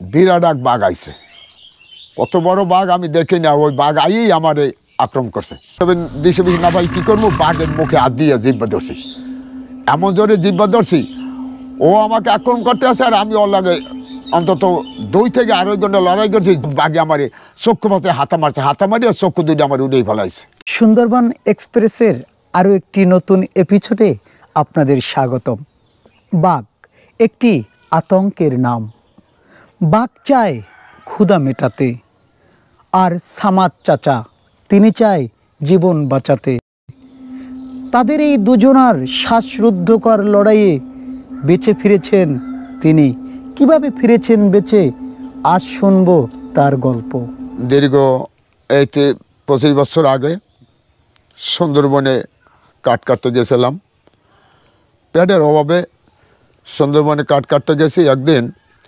বিরাট এক বাঘ আইছে, কত বড় বাঘ আমি দেখি না। ওই বাঘ আইয়েই আমার আক্রমণ করছে। তবে দিশে বিশে না ভাই কী করবো, বাঘের মুখে হাত দিয়ে জিব্বা ধরছি, এমন জোরে জিব্বা ধরছি, ও আমাকে আক্রমণ করতে আসে আর আমি ওর লাগে অন্তত 2 থেকে 2.5 ঘন্টা লড়াই করছি। বাঘে আমার চক্ষু পাশে হাতা মারিয়ে চক্ষু দুটো আমার উড়েই ফেলাইছে। সুন্দরবন এক্সপ্রেসের আরও একটি নতুন এপিসোডে আপনাদের স্বাগতম। বাঘ একটি আতঙ্কের নাম। বাঘ চায় ক্ষুধা মেটাতে, আর সামাদ চাচা তিনি চায় জীবন বাঁচাতে। তাদের এই দুজনার শ্বাসরুদ্ধকর লড়াইয়ে বেঁচে ফিরেছেন তিনি। কিভাবে ফিরেছেন বেঁচে, আজ শুনবো তার গল্প। দীর্ঘ 25 বছর আগে সুন্দরবনে কাঠ কাটতে গেছিলাম। পেটের অভাবে সুন্দরবনে কাঠ কাটতে গেছি। একদিন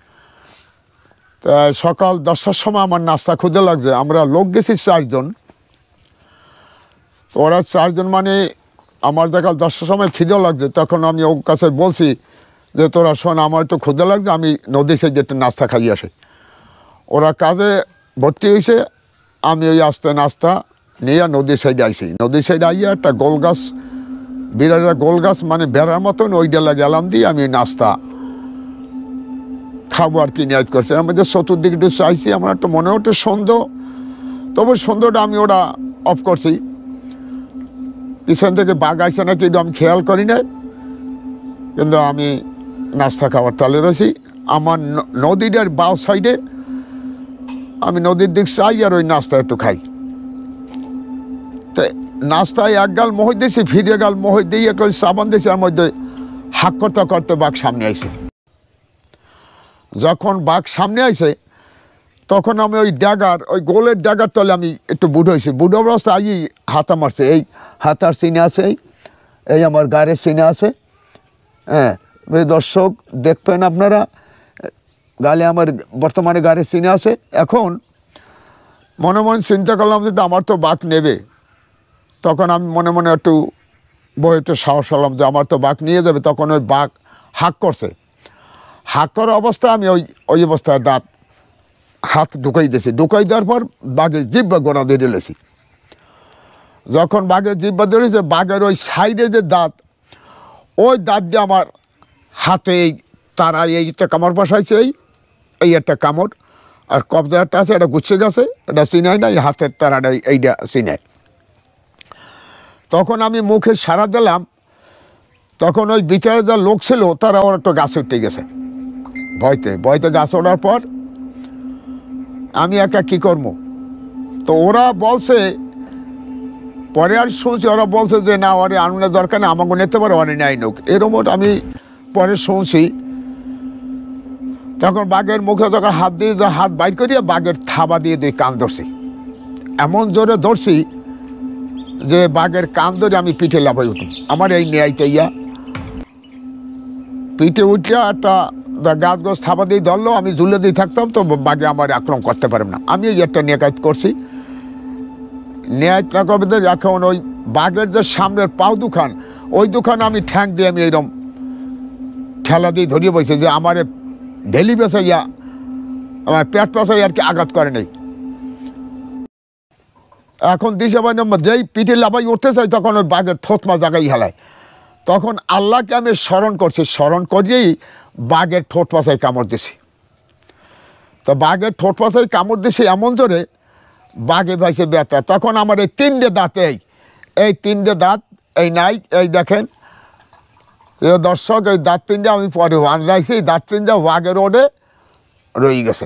তা সকাল 10টার সময় আমার নাস্তা খুঁজে লাগছে। আমরা লোক গেছি 4 জন। তো ওরা 4 জন মানে আমার দেখাল 10টার সময় খিদে লাগছে। তখন আমি ওর কাছে বলছি যে তোরা শোন, আমার তো ক্ষুদে লাগছে, আমি নদী সাইডে একটু নাস্তা খাইয়ে আসি। ওরা কাজে ভর্তি হয়েছে, আমি ওই আস্তে নাস্তা নিয়ে নদীর সাইডে আইসি। নদীর সাইডে আইয়া একটা গোল গাছ, বিরাট গোল গাছ মানে বেড়ার মতন, ওই ডেলা গেলাম দিয়ে আমি নাস্তা খাবো আর কি নিয়াজ করছে। আমাদের চতুর্দিকে একটু চাইছি, আমার একটা মনে হচ্ছে সন্দেহ, তবে সন্দেহটা আমি ওরা অফ করছি। পিছন থেকে বাঘ আইসে নাকি আমি খেয়াল করি না, কিন্তু আমি নাস্তা খাবার তালে রয়েছি। আমার নদীটার বাঁ সাইডে আমি নদীর দিক চাই আর ওই নাস্তা একটু খাই। তো নাস্তায় এক গাল মোহর দিয়েছি, ফিরে গাল মোহর দিয়ে সাবান দিয়েছি, আর মধ্যে হাক করতে করতে বাঘ সামনে আইছে। যখন বাঘ সামনে আইছে তখন আমি ওই ড্যাগার, ওই গোলের ড্যাগার তলে আমি একটু বুড়ো হয়েছি। বুড়ো অবস্থা আই হাতা মারছে, এই হাতার চিনে আছে, এই আমার গায়ের চিনে আছে। হ্যাঁ দর্শক দেখবেন আপনারা, গালে আমার বর্তমানে গাড়ির চিনে আছে। এখন মনে মনে চিন্তা করলাম যে আমার তো বাঘ নেবে। তখন আমি মনে মনে একটু একটু সাহস হলাম যে আমার তো বাঘ নিয়ে যাবে। তখন ওই বাঘ হাঁক করছে। হাঁক করা অবস্থায় আমি ওই অবস্থায় দাঁত হাত ঢুকাই দিয়েছি। ঢুকাই দেওয়ার পর বাঘের জিব্বা গোড়া দিয়ে ঢেলেছি। যখন বাঘের জিব্বা ধরেছে, বাঘের ওই সাইডে যে দাঁত, ওই দাঁত দিয়ে আমার হাতে এই তারা এইটা কামড় বসাইছে, এই একটা কামড়, আর কবজা একটা আছে, এটা গুচ্ছে গেছে, এটা চিনায় না, এই হাতের তারাটা এইটা চিনায়। তখন আমি মুখে সারা দিলাম। তখন ওই বিচারে যা লোক ছিল তারা ওর একটা গাছে উঠে গেছে ভয়তে গাছ ওঠার পর আমি একা কী করবো। তো ওরা বলছে, পরে আর শুনছি ওরা বলছে যে না, ওরে আনুনের দরকার নেই, আমাকে নিতে পারে, অনে নাই নোক, এরকম আমি পরে শুনছি। তখন বাঘের মুখে যখন হাত দিয়ে হাত বাইর করিয়া বাঘের থাবা দিয়ে 2 কান ধরছি। এমন জোরে ধরছি যে বাঘের কান ধরে আমি পিঠে লাফাই উঠি। আমার এই নেয়াইতে পিঠে উঠিয়া একটা গাছ গাছ থাবা দিয়ে ধরলো, আমি ঝুলে দিয়ে থাকতাম, তো বাঘে আমার আক্রমণ করতে পারব না। আমি এই একটা নেকায়ত করছি। নেয়ায়ত না করবে, এখন ওই বাঘের যে সামনের পাও দুখান, ওই দুখান আমি ঠ্যাং দিয়ে আমি এইরকম ঠেলা দিয়ে ধরিয়ে বসে যে আমার ঢেলি বেসাইয়া আমার পেট পেঁচাই আর কি আঘাত করে নেই। এখন দিশা পাই নম্বর যেই পিঠে লাফাই উঠতে চাই, তখন ওই বাঘের থতমা জায়গায় হেলায়। তখন আল্লাহকে আমি স্মরণ করছি, স্মরণ করিয়েই বাঘের ঠোঁট পাশায় কামড় দিছি। তো বাঘের ঠোঁট পাশায় কামড় দিছি এমন জোরে, বাঘে ভাইছে ব্যথা। তখন আমার এই 3টে দাঁত, এই 3টে দাঁত এই নাই, এই দেখেন দর্শক, এই দাঁত 3টে আমি পরে ওয়ান রাখছি। দাঁত 3টে বাঘের ওডে রয়ে গেছে।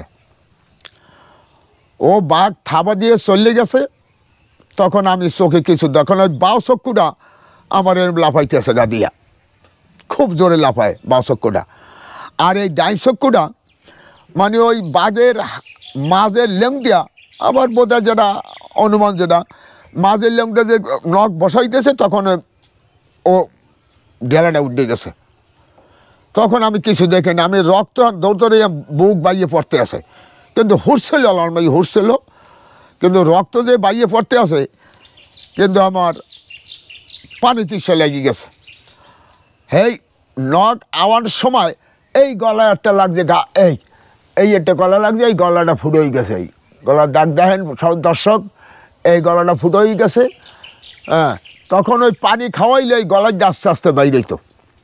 ও বাঘ থাবা দিয়ে চলে গেছে। তখন আমি চোখে কিছু, তখন ওই বাউ চক্ষুটা আমার এরম লাফাইতেছে গা দিয়া, খুব জোরে লাফায় বাউ চক্ষুটা। আর এই ডাই চক্ষুটা মানে ওই বাঘের মাঝের লেং দিয়া, আবার বোধহয় যেটা অনুমান, যেটা মাঝের লেংটা যে নখ বসাইতেছে, তখন ও ঢেলাটা উঠে গেছে। তখন আমি কিছু দেখিনি, আমি রক্ত দৌড়ে বুক বাইয়ে পড়তে আছে, কিন্তু হুড়ছিল, আলমাই হুড়ছিল, কিন্তু রক্ত যে বাইয়ে পড়তে আছে, কিন্তু আমার পানি তৃষ্ণা লেগে গেছে। হেই নখ আওয়ার সময় এই গলায় একটা লাগছে গা, এই এই একটা গলা লাগছে, এই গলাটা ফুটো হয়ে গেছে, এই গলার দাগ দেখেন সব দর্শক, এই গলাটা ফুটো হয়ে গেছে। হ্যাঁ, তখন ওই পানি খাওয়াইলে এই গলায় আস্তে আস্তে বাইরে তো।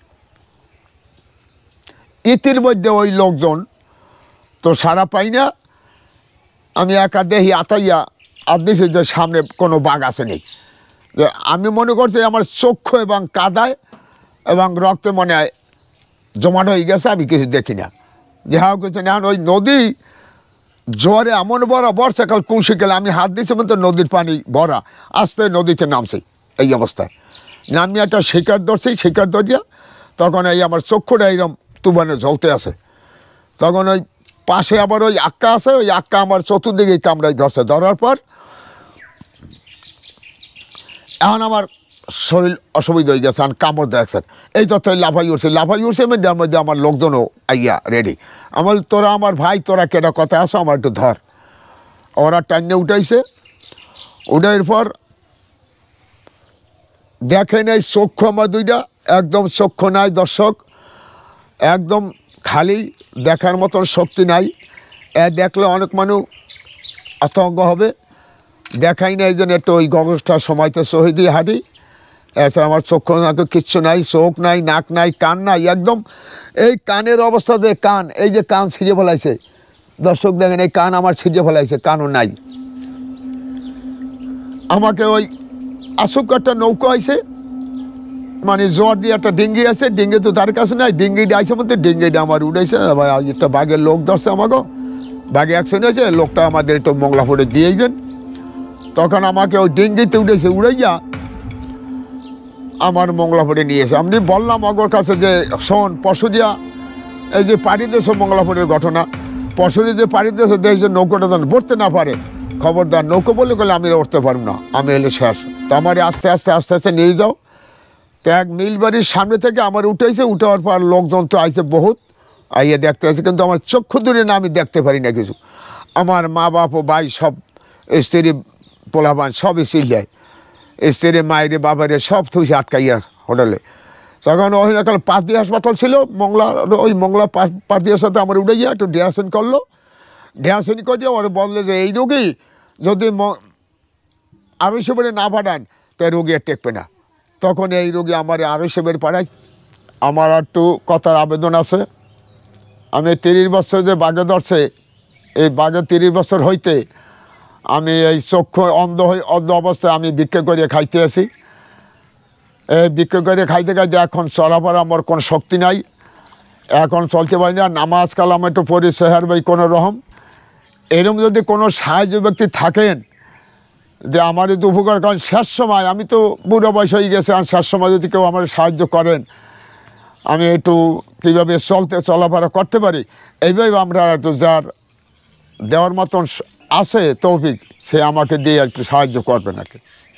ইতিমধ্যে ওই লোকজন তো সারা পাই না, আমি একা দেখি আতাইয়া আর দেখি যে সামনে কোনো বাঘ আছে নেই। যে আমি মনে করছি আমার চক্ষু এবং কাদায় এবং রক্তে মনে হয় জমাট হয়ে গেছে, আমি কিছু দেখি না। যে হাও কিছু না, ওই নদী জোয়ারে এমন ভরা, বর্ষাকাল কৌশিকালে আমি হাত দিয়েছি তো নদীর পানি ভরা, আস্তে নদীতে নামছে এই অবস্থায়। নামিয়ে একটা শিকার ধরছি, শিকার ধরিয়া তখন এই আমার চক্ষুটা এইরকম তুবানে জ্বলতে আছে। তখন ওই পাশে আবার ওই আক্কা আছে, ওই আক্কা আমার চতুর্দিকে কামড়াই ধরছে। ধরার পর এখন আমার শরীর অসুবিধা হয়ে গেছে, কামড় দেখছেন এই তথ্য লাফাই উঠছে যার মধ্যে আমার লোকজনও আইয়া রেডি। আমার তোরা আমার ভাই, তোরা কেটা কথা আসো, আমার একটু ধর। ওরা টাইনে উঠাইছে, উঠাইয়ের পর দেখে নেই চক্ষু আমার দুইটা, একদম চক্ষু নাই দর্শক, একদম খালি, দেখার মতন শক্তি নাই। দেখলে অনেক মানুষ আতঙ্ক হবে, দেখাই না, এই জন্য একটু ওই গগসটার সময়তে সহি দিয়ে হাঁটি। এছাড়া আমার চক্ষু নাকে কিচ্ছু নাই, চোখ নাই, নাক নাই, কান নাই, একদম এই কানের অবস্থাতে কান, এই যে কান ছিঁড়ে ফেলাইছে দর্শক দেখেন, এই কান আমার ছিঁড়ে ফেলাইছে, কানও নাই। আমাকে ওই আসুক একটা নৌকো আইছে, মানে জ্বর দিয়ে একটা ডিঙ্গি আছে, ডিঙ্গি তো তার কাছে নাই, ডিঙ্গিটা আইসে মধ্যে ডিঙ্গিটা আমার উঠেছে। একটা বাঘের লোক ধরছে আমাকে, বাঘে অ্যাক্সিডেন্ট হয়েছে, লোকটা আমাদের একটু মংলাপুরে দিয়েইবেন। তখন আমাকে ওই ডিঙ্গিতে উঠেছে, উড়াইয়া আমার মংলাপুরে নিয়েছে। আমি বললাম অগর কাছে যে শোন, পশুরিয়া এই যে পাড়ি দেশ মংলাপুরের ঘটনা, পশুরি যে পাড়ি দেশ দেখছে নৌকোটা যেন ভরতে না পারে, খবরদার নৌকো বলে গেলে আমি উঠতে পারব না, আমি এলে শেষ। তো আমার আস্তে আস্তে আস্তে আস্তে নিয়ে যাও। তো এক মিলবাড়ির সামনে থেকে আমার উঠেছে, উঠার পর লোকজন তো আইছে বহুত, আইয়ে দেখতে আসে, কিন্তু আমার চক্ষু দূরে না, আমি দেখতে পারি না কিছু। আমার মা বাপ ও ভাই সব, স্ত্রী পোলাবান সবই চিল যায়, স্ত্রী মায়েরে বাবারে সব থুইছে আটকাইয়া হোটেলে। তখন ওই একাল পাতি হাসপাতাল ছিল মংলা, ওই মংলা পাতির সাথে আমার উঠে গিয়ে একটু ডেহাসেন করলো, ডেহাসেন করিয়ে ওরা বললে যে এই রোগী যদি আরও সেবারে না পাঠান তো এই রোগী আর টেকবে না। তখন এই রোগী আমার আরও সেবের পাঠায়। আমার একটু কথার আবেদন আছে, আমি 30 বছর যে বাঘে ধরছে, এই বাঘে 30 বছর হইতে আমি এই চক্ষু অন্ধ অবস্থায় আমি ভিক্ষা করে খাইতে আছি। এই ভিক্ষা করে খাইতে খাইতে এখন চলাফেরা আমার কোনো শক্তি নাই, এখন চলতে পারি না। নামাজ কালাম একটু পড়ি সেহার ভাই কোনো রকম। এরকম যদি কোনো সাহায্য ব্যক্তি থাকেন যে আমার যদি উপকার করেন, শেষ সময় আমি তো বুড়ো বয়স হয়ে গেছে, আর শেষ সময় যদি কেউ আমার সাহায্য করেন, আমি একটু কীভাবে চলাফেরা করতে পারি, এইভাবে আমরা একটু যার দেওয়ার মতন আছে তৌফিক, সে আমাকে দিয়ে একটু সাহায্য করবেন আর কি।